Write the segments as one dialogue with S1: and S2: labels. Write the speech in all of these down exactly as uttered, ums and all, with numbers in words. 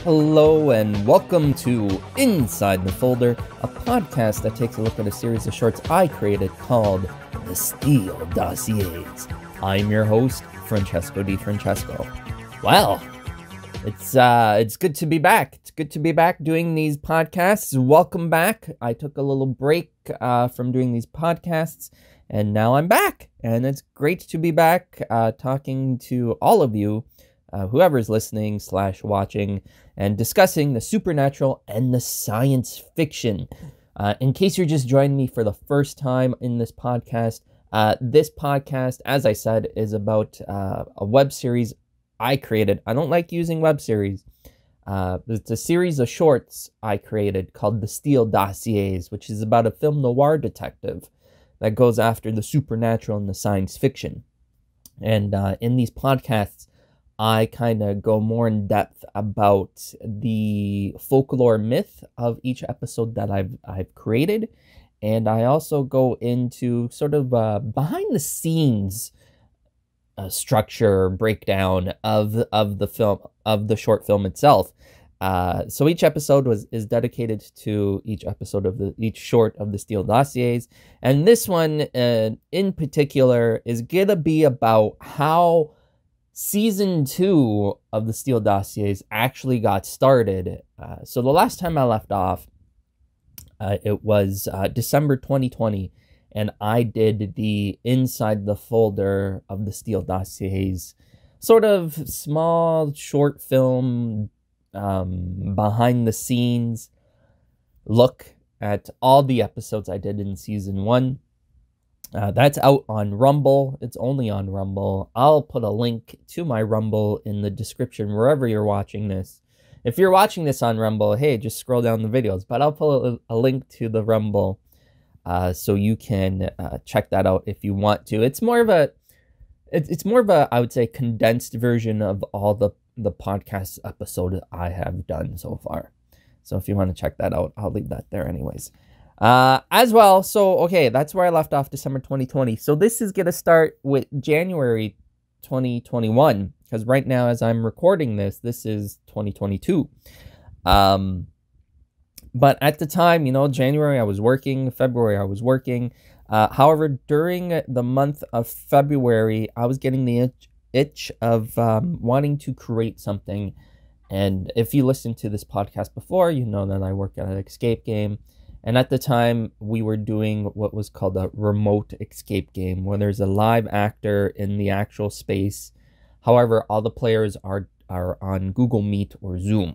S1: Hello and welcome to Inside the Folder, a podcast that takes a look at a series of shorts I created called the Steele Dossiers. I'm your host, Francesco Di Francesco. Well, it's uh, it's good to be back. It's good to be back doing these podcasts. Welcome back. I took a little break uh, from doing these podcasts, and now I'm back. And it's great to be back uh, talking to all of you. Uh, whoever's listening slash watching and discussing the supernatural and the science fiction. Uh, in case you're just joining me for the first time in this podcast, uh, this podcast, as I said, is about uh, a web series I created. I don't like using web series. Uh, it's a series of shorts I created called the Steele Dossiers, which is about a film noir detective that goes after the supernatural and the science fiction. And uh, in these podcasts, I kind of go more in depth about the folklore myth of each episode that I've I've created, and I also go into sort of uh, behind the scenes uh, structure breakdown of of the film of the short film itself. Uh, so each episode was is dedicated to each episode of the each short of the Steele Dossiers, and this one uh, in particular is gonna be about how Season two of the Steele Dossiers actually got started. Uh, so the last time I left off, uh, it was uh, December twenty twenty, and I did the Inside the Folder of the Steele Dossiers, sort of small short film, um, behind the scenes look at all the episodes I did in Season one. Uh, that's out on Rumble. It's only on Rumble. I'll put a link to my Rumble in the description wherever you're watching this. If you're watching this on Rumble, hey, just scroll down the videos. But I'll put a, a link to the Rumble uh, so you can uh, check that out if you want to. It's more of a, it, it's more of a, I would say, condensed version of all the the podcast episode I have done so far. So if you want to check that out, I'll leave that there anyways. Uh, as well, so, okay, that's where I left off December twenty twenty. So this is going to start with January twenty twenty-one, because right now, as I'm recording this, this is twenty twenty-two. Um, but at the time, you know, January I was working, February I was working. Uh, however, during the month of February, I was getting the itch, itch of um, wanting to create something. And if you listened to this podcast before, you know that I work at an escape game. And at the time, we were doing what was called a remote escape game, where there's a live actor in the actual space. However, all the players are are on Google Meet or Zoom.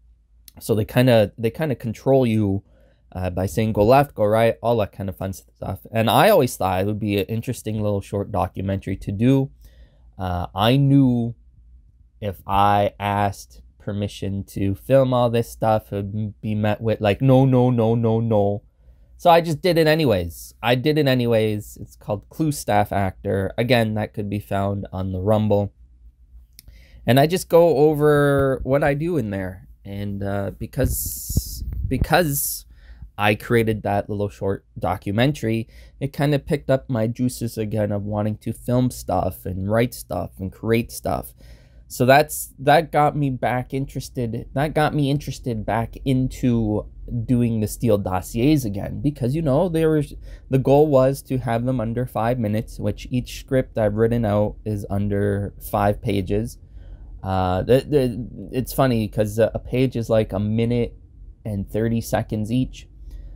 S1: So they kind of they kind of control you uh, by saying go left, go right, all that kind of fun stuff. And I always thought it would be an interesting little short documentary to do. Uh, I knew if I asked permission to film all this stuff, it would be met with like no no no no no so I just did it anyways. I did it anyways. It's called Clue Staff Actor. Again, that could be found on the Rumble, and I just go over what I do in there. And uh, because because I created that little short documentary, it kind of picked up my juices again of wanting to film stuff and write stuff and create stuff. So that's that got me back interested. That got me interested back into doing the Steele Dossiers again, because you know there was the goal was to have them under five minutes, which each script I've written out is under five pages. Uh, the, the, it's funny because a page is like a minute and thirty seconds each.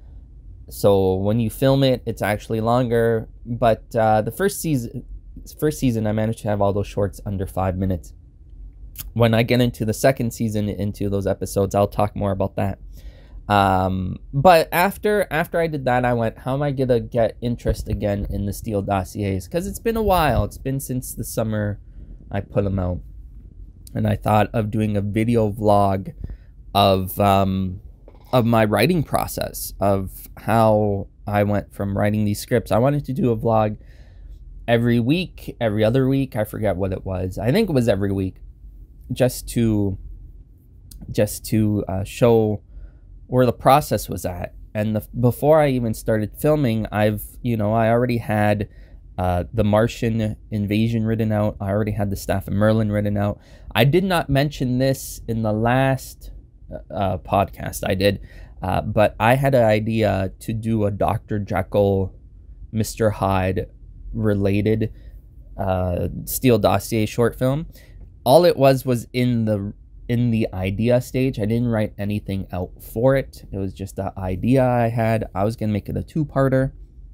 S1: So when you film it, it's actually longer. But uh, the first season, first season, I managed to have all those shorts under five minutes. When I get into the second season, into those episodes, I'll talk more about that. Um, but after after I did that, I went, how am I going to get interest again in the Steele Dossiers? Because it's been a while. It's been since the summer I put them out. And I thought of doing a video vlog of, um, of my writing process, of how I went from writing these scripts. I wanted to do a vlog every week, every other week. I forget what it was. I think it was every week. Just to, just to uh, show where the process was at. And the, before I even started filming, I've, you know, I already had uh, the Martian invasion written out. I already had the Staff of Merlin written out. I did not mention this in the last uh, podcast I did. Uh, but I had an idea to do a Doctor Jekyll, Mister Hyde related uh, Steele Dossier short film. All it was was in the in the idea stage. I didn't write anything out for it. It was just the idea I had. I was gonna make it a two-parter.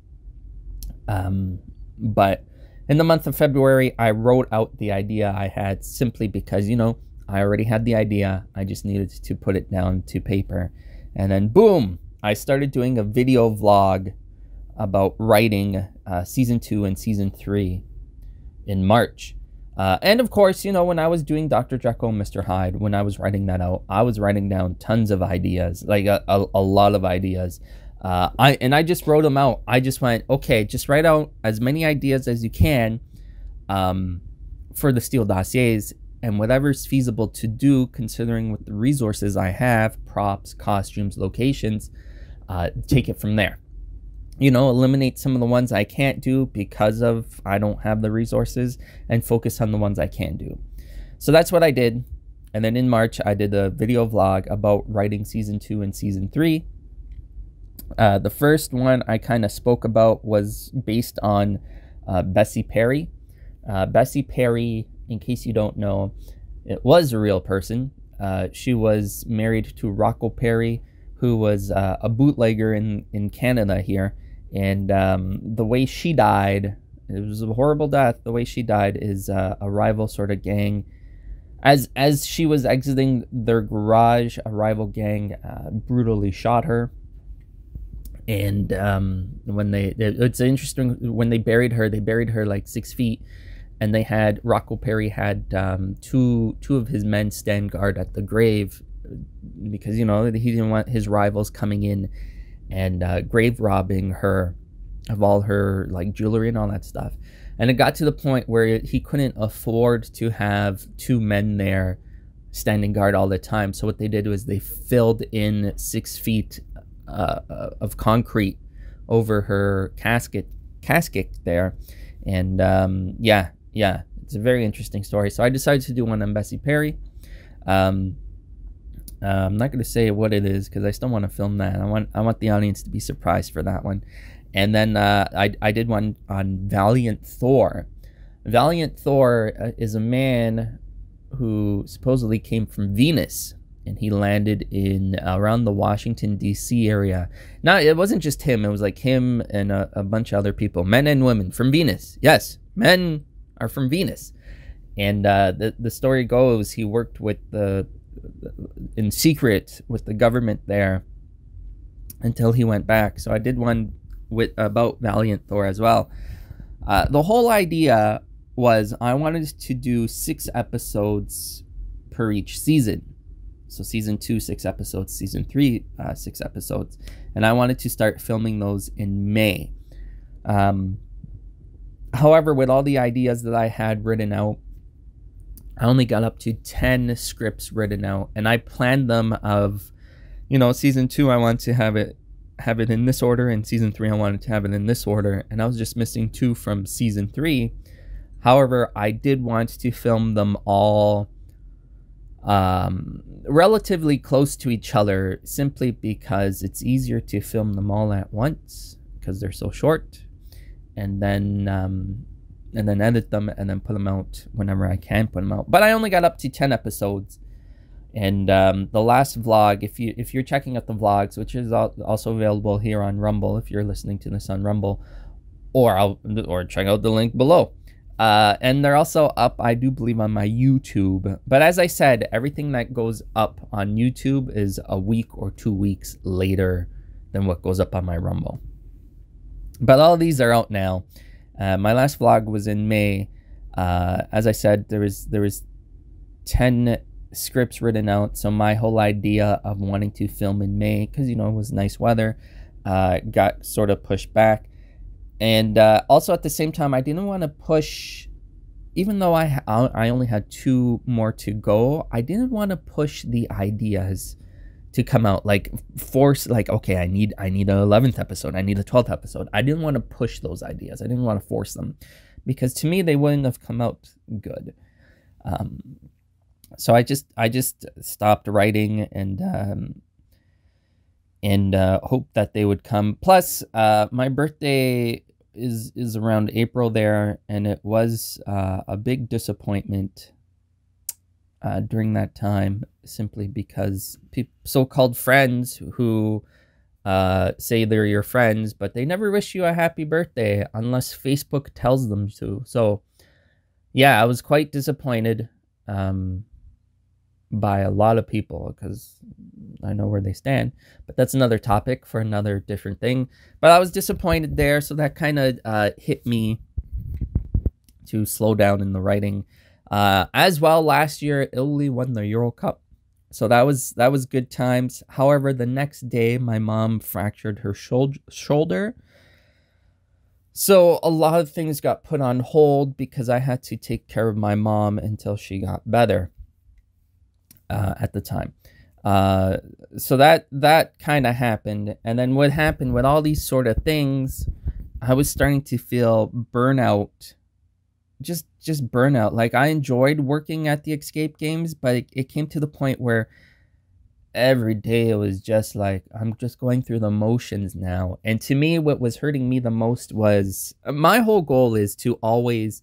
S1: Um, but in the month of February, I wrote out the idea I had simply because, you know, I already had the idea. I just needed to put it down to paper. And then boom, I started doing a video vlog about writing uh, season two and season three in March. Uh, and of course, you know, when I was doing Doctor Jekyll and Mister Hyde, when I was writing that out, I was writing down tons of ideas, like a, a, a lot of ideas. Uh, I and I just wrote them out. I just went, okay, just write out as many ideas as you can um, for the Steele Dossiers, and whatever's feasible to do, considering what the resources I have, props, costumes, locations, uh, take it from there. You know, eliminate some of the ones I can't do because of I don't have the resources, and focus on the ones I can do. So that's what I did. And then in March, I did a video vlog about writing season two and season three. Uh, the first one I kind of spoke about was based on uh, Bessie Perry. Uh, Bessie Perry, in case you don't know, it was a real person. Uh, she was married to Rocco Perry, who was uh, a bootlegger in, in Canada here. And um, the way she died, it was a horrible death. The way she died is uh, a rival sort of gang. As, as she was exiting their garage, a rival gang uh, brutally shot her. And um, when they, it's interesting, when they buried her, they buried her like six feet. And they had, Rocco Perry had um, two two of his men stand guard at the grave because, you know, he didn't want his rivals coming in and uh, grave robbing her of all her like jewelry and all that stuff. And it got to the point where he couldn't afford to have two men there standing guard all the time. So what they did was they filled in six feet uh, of concrete over her casket casket there. And um, yeah. Yeah, it's a very interesting story. So I decided to do one on Bessie Perry. Um, uh, I'm not going to say what it is because I still want to film that. I want I want the audience to be surprised for that one. And then uh, I, I did one on Valiant Thor. Valiant Thor uh, is a man who supposedly came from Venus. And he landed in uh, around the Washington, D C area. Now, it wasn't just him. It was like him and a, a bunch of other people. Men and women from Venus. Yes, men are from Venus. And uh, the, the story goes he worked with the in secret with the government there until he went back. So I did one with about Valiant Thor as well. Uh, the whole idea was I wanted to do six episodes per each season. So season two, six episodes, season three, uh, six episodes. And I wanted to start filming those in May. Um, However, with all the ideas that I had written out, I only got up to ten scripts written out, and I planned them of, you know, season two, I want to have it have it in this order, and season three, I wanted to have it in this order, and I was just missing two from season three. However, I did want to film them all um, relatively close to each other, simply because it's easier to film them all at once, because they're so short. And then, um, and then edit them and then put them out whenever I can put them out. But I only got up to ten episodes, and um, the last vlog, if you if you're checking out the vlogs, which is also available here on Rumble, if you're listening to this on Rumble, or I'll or check out the link below. Uh, and they're also up, I do believe, on my YouTube. But as I said, everything that goes up on YouTube is a week or two weeks later than what goes up on my Rumble. But all these are out now. Uh, my last vlog was in May. Uh, as I said, there was there was ten scripts written out. So my whole idea of wanting to film in May, because, you know, it was nice weather, uh, got sort of pushed back. And uh, also at the same time, I didn't want to push, even though I I only had two more to go, I didn't want to push the ideas to come out, like force, like, okay, I need I need an eleventh episode, I need a twelfth episode. I didn't want to push those ideas. I didn't want to force them, because to me they wouldn't have come out good. Um, so I just I just stopped writing and um, and uh, hoped that they would come. Plus, uh, my birthday is is around April there, and it was uh, a big disappointment uh, during that time, simply because pe- so-called friends who uh, say they're your friends, but they never wish you a happy birthday unless Facebook tells them to. So, yeah, I was quite disappointed. Um, by a lot of people, because I know where they stand, but that's another topic for another different thing. But I was disappointed there, so that kind of uh, hit me to slow down in the writing. Uh, as well, last year Italy won the Euro Cup, so that was that was good times. However, the next day my mom fractured her shoulder shoulder. So a lot of things got put on hold because I had to take care of my mom until she got better. Uh, at the time, uh, so that that kind of happened, and then what happened with all these sort of things, I was starting to feel burnout, just just burnout. Like, I enjoyed working at the escape games, but it, it came to the point where every day it was just like, I'm just going through the motions now. And to me, what was hurting me the most was, my whole goal is to always,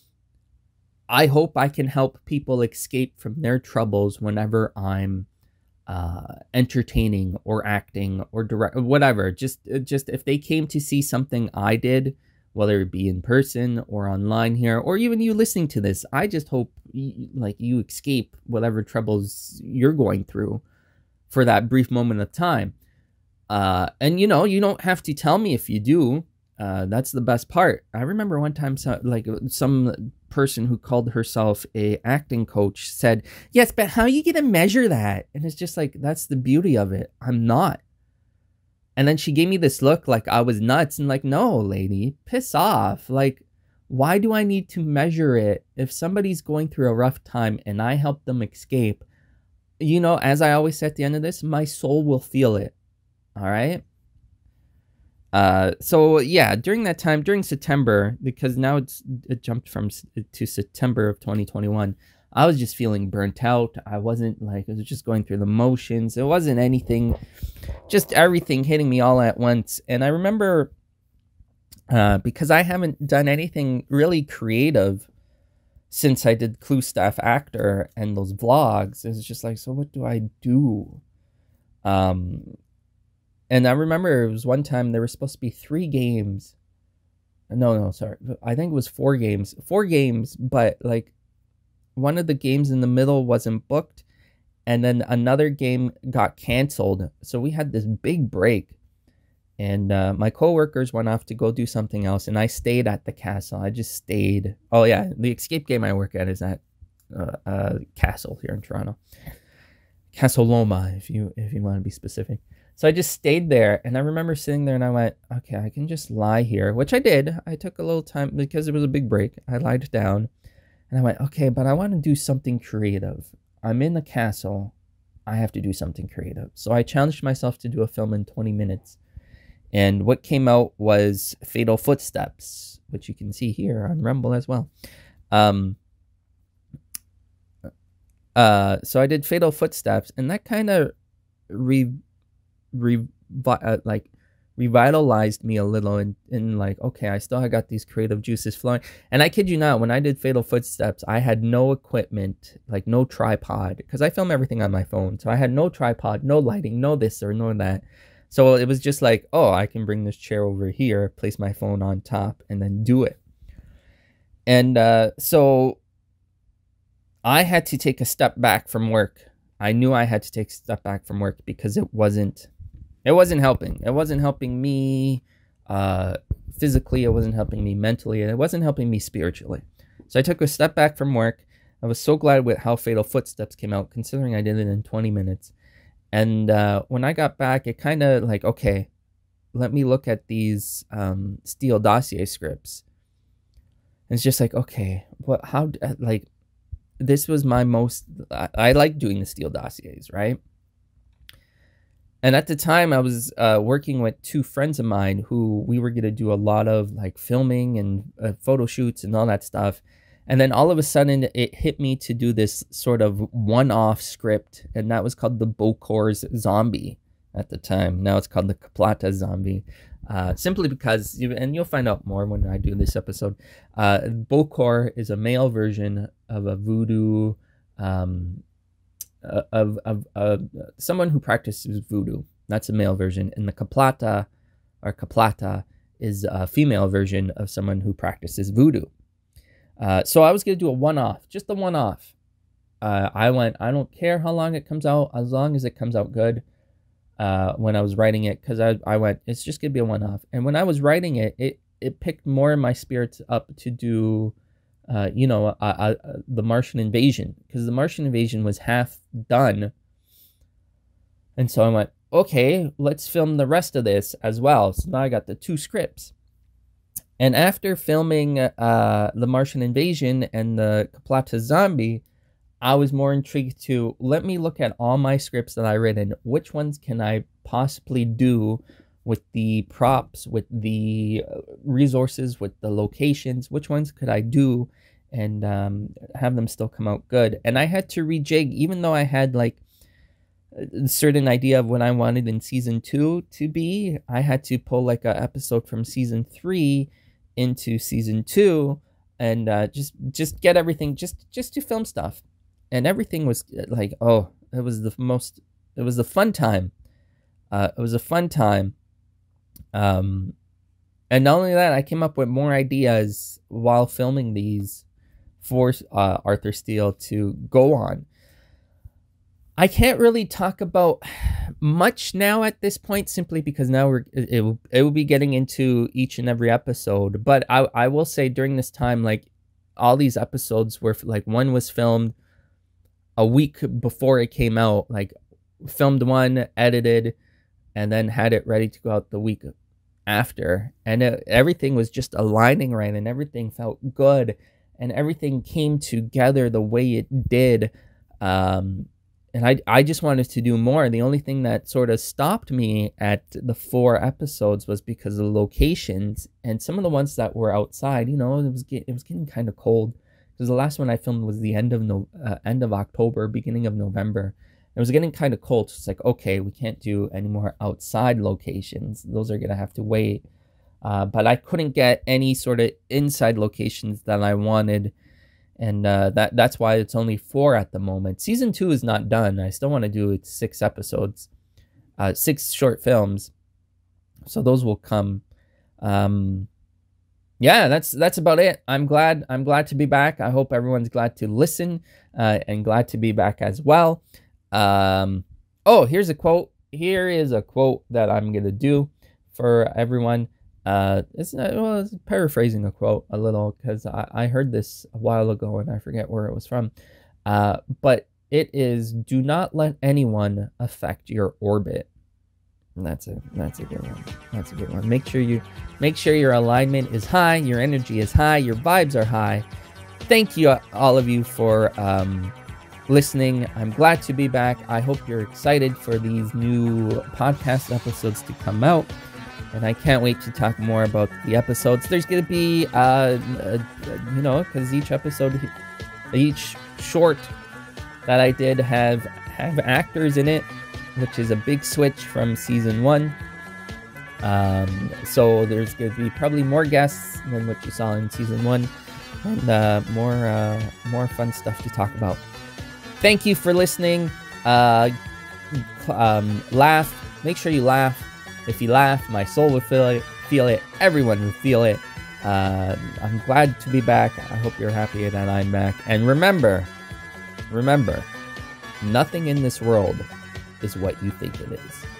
S1: I hope I can help people escape from their troubles whenever I'm uh, entertaining or acting or direct, whatever. Just, just if they came to see something I did, whether it be in person or online here, or even you listening to this, I just hope y- like you escape whatever troubles you're going through for that brief moment of time. Uh, and you know, you don't have to tell me if you do. Uh, that's the best part. I remember one time, so, like some person who called herself a acting coach said, yes, but how are you going to measure that? And it's just like, that's the beauty of it. I'm not. And then she gave me this look like I was nuts, and like, no, lady, piss off. Like, why do I need to measure it? If somebody's going through a rough time and I help them escape, you know, as I always say at the end of this, my soul will feel it. All right. Uh, so yeah, during that time, during September, because now it's it jumped from to September of twenty twenty-one, I was just feeling burnt out. I wasn't like, I was just going through the motions. It wasn't anything, just everything hitting me all at once. And I remember, uh, because I haven't done anything really creative since I did Clue Staff Actor and those vlogs, it's just like, so what do I do? Um, And I remember it was one time there were supposed to be three games. No, no, sorry. I think it was four games. Four games, but like one of the games in the middle wasn't booked. And then another game got canceled. So we had this big break. And uh, my coworkers went off to go do something else. And I stayed at the castle. I just stayed. Oh, yeah. The escape game I work at is at uh, uh, Castle here in Toronto. Castle Loma, if you if you want to be specific. So I just stayed there, and I remember sitting there, and I went, okay, I can just lie here, which I did. I took a little time because it was a big break. I lied down, and I went, okay, but I want to do something creative. I'm in the castle. I have to do something creative. So I challenged myself to do a film in twenty minutes, and what came out was Fatal Footsteps, which you can see here on Rumble as well. Um, uh, so I did Fatal Footsteps, and that kind of re... Re, uh, like revitalized me a little, and, and like, okay, I still I got these creative juices flowing. And I kid you not, when I did Fatal Footsteps, I had no equipment, like no tripod, because I film everything on my phone. So I had no tripod, no lighting, no this or no that. So it was just like, oh, I can bring this chair over here, place my phone on top, and then do it. And uh, so I had to take a step back from work. I knew I had to take a step back from work because it wasn't It wasn't helping. It wasn't helping me uh, physically. It wasn't helping me mentally. And it wasn't helping me spiritually. So I took a step back from work. I was so glad with how Fatal Footsteps came out, considering I did it in twenty minutes. And uh, when I got back, it kind of like, okay, let me look at these um, Steele Dossiers scripts. And it's just like, okay, what, how, like, this was my most, I, I like doing the Steele Dossiers, right? And at the time, I was uh, working with two friends of mine who we were going to do a lot of like filming and uh, photo shoots and all that stuff. And then all of a sudden, it hit me to do this sort of one-off script, and that was called the Bocor's Zombie at the time. Now it's called the Kaplata Zombie, uh, simply because, you, and you'll find out more when I do this episode, uh, Bocor is a male version of a voodoo, um, of, of, of someone who practices voodoo. That's a male version. And the Kaplata, or Kaplata, is a female version of someone who practices voodoo. Uh, so I was going to do a one-off, just a one-off. Uh, I went, I don't care how long it comes out, as long as it comes out good. Uh, when I was writing it, because I, I went, it's just going to be a one-off. And when I was writing it, it, it picked more of my spirits up to do, uh, you know, uh, uh, the Martian invasion. Because the Martian invasion was half done. And so I went, okay, let's film the rest of this as well. So now I got the two scripts. And after filming uh, the Martian invasion and the Kaplata Zombie, I was more intrigued to, let me look at all my scripts that I written. Which ones can I possibly do with the props, with the resources, with the locations? Which ones could I do and um, have them still come out good? And I had to rejig, even though I had like a certain idea of what I wanted in season two to be. I had to pull like an episode from season three into season two, and uh, just just get everything, just just to film stuff, and everything was like, oh, it was the most, it was the fun time, uh, it was a fun time, um, and not only that, I came up with more ideas while filming these for uh, Arthur Steele to go on. I can't really talk about much now at this point, simply because now we're it will, it will be getting into each and every episode. But I, I will say during this time, like, all these episodes were, like, one was filmed a week before it came out, like filmed one, edited, and then had it ready to go out the week after. And it, everything was just aligning right, and everything felt good, and everything came together the way it did. Um, And I, I just wanted to do more. The only thing that sort of stopped me at the four episodes was because of the locations, and some of the ones that were outside, you know, it was get, it was getting kind of cold. Because the last one I filmed was the end of no, uh, end of October, beginning of November. It was getting kind of cold. So it's like, okay, we can't do any more outside locations. Those are gonna have to wait. Uh, but I couldn't get any sort of inside locations that I wanted. And uh, that that's why it's only four at the moment. Season two is not done. I still want to do it six episodes, uh, six short films. So those will come. Um, yeah, that's that's about it. I'm glad I'm glad to be back. I hope everyone's glad to listen uh, and glad to be back as well. Um, oh, here's a quote. Here is a quote that I'm gonna do for everyone. Uh, it's, not, well, it's paraphrasing a quote a little, because I, I heard this a while ago and I forget where it was from. Uh, but it is, do not let anyone affect your orbit. And that's a that's a good one. That's a good one. Make sure you make sure your alignment is high, your energy is high, your vibes are high. Thank you, all of you, for um, listening. I'm glad to be back. I hope you're excited for these new podcast episodes to come out. And I can't wait to talk more about the episodes. There's going to be, uh, uh, you know, because each episode, each short that I did have have actors in it, which is a big switch from season one. Um, so there's going to be probably more guests than what you saw in season one, and uh, more uh, more fun stuff to talk about. Thank you for listening. Uh, um, laugh. Make sure you laugh. If you laugh, my soul will feel it, feel it, everyone will feel it. Uh, I'm glad to be back. I hope you're happy that I'm back. And remember, remember, nothing in this world is what you think it is.